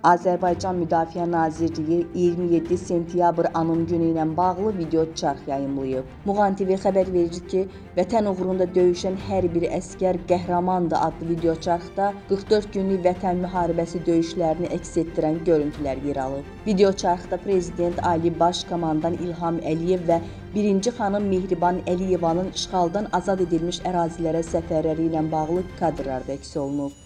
Azərbaycan Müdafiə Nazirliyi 27 sentyabr anım günü ilə bağlı video çarx yayımlayıb. Muğan TV xəbər verir ki, vətən uğrunda döyüşən hər bir əsgər qəhrəmandır adlı video çarxda 44 günlük vətən müharibəsi döyüşlərini əks etdirən görüntülər yer alıb. Video çarxda Prezident Ali Baş Komandan İlham Əliyev və 1-ci xanım Mehriban Əliyevanın işğaldan azad edilmiş ərazilərə səfərləri ilə bağlı kadrlar da əks olunub.